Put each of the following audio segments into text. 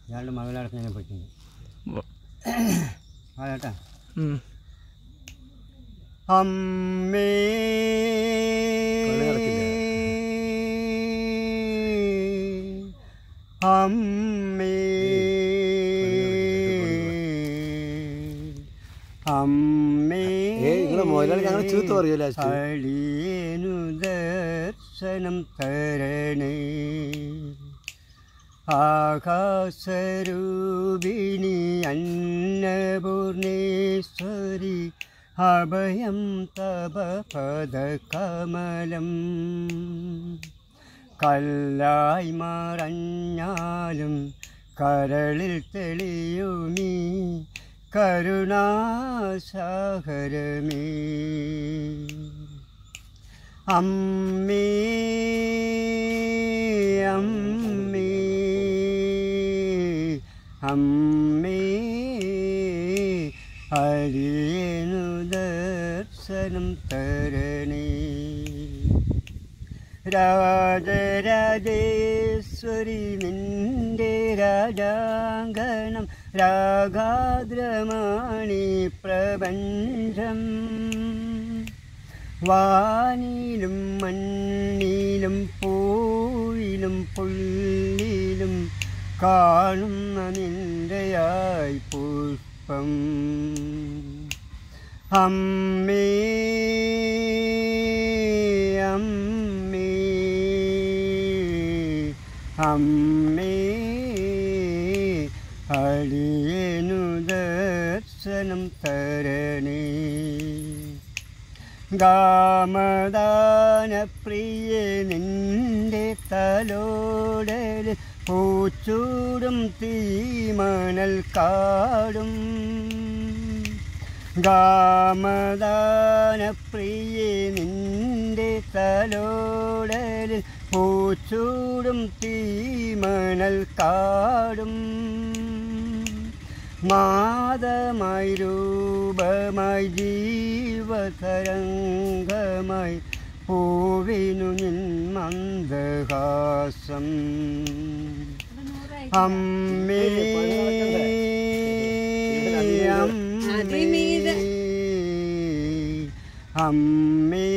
ഇയാളുടെ മകളടക്കുന്നതിനെ പറ്റി കേട്ടാ. അമ്മേ അമ്മേ അമ്മേ അടിയനു ദർശനം തരണേ. ആകാശരൂപിണി അന്നപൂർണേശ്വരി അഭയം തവ പദകമലം. കല്ലായി മറഞ്ഞാലും കരളിൽ തെളിയുമീ കരുണാസാഗരമേ. അമ്മേ അമ്മേ അമ്മേ അടിയനു ദർശനം തരണേ. രാജരാജേശ്വരി നിന്റെ രാജാങ്കണം രാഗാദ്രമാണി പ്രപഞ്ചം. വാനിലും മണ്ണിലും പൂവിലും പുല്ലിലും കാണുന്ന നിന്റെയായി പുഷ്പം. അമ്മേ അമ്മേ അമ്മേ അടിയനു ദർശനം തരണേ. ഗാമദാനപ്രിയേ നിന്റെ തലോടൽ പൂച്ചൂടും തീമണൽ കാടും. ഗാമദാനപ്രിയേ നിന്റെ തലോടൽ പൂച്ചൂടും തീമണൽ കാടും. മാതമായി രൂപമായി ജീവതരംഗമായി പൂവിനു നിൻ മന്ദഹാസം. അമ്മേ അമ്മേ അമ്മേ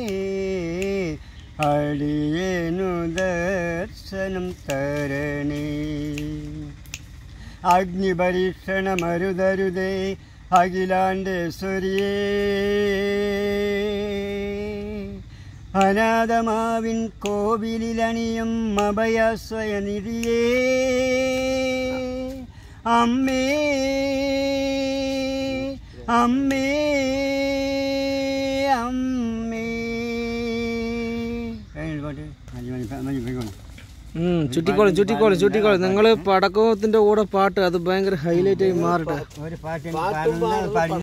അടിയനു ദർശനം തരണേ. അഗ്നിപരീക്ഷണമരുതരുതേ അഖിലാണ്ടേശ്വരിയേ. അനാഥമാവിൻ കോവിലണിയും അഭയാശ്രയനിധിയേ. അമ്മേ അമ്മേ അമ്മേ. ചുറ്റിക്കോളും ചുറ്റിക്കോളും ചുറ്റിക്കോളും. നിങ്ങൾ പടക്കത്തിന്റെ കൂടെ പാട്ട് അത് ഭയങ്കര ഹൈലൈറ്റ് ആയി മാറട്ടെ. ഒരു പാട്ട്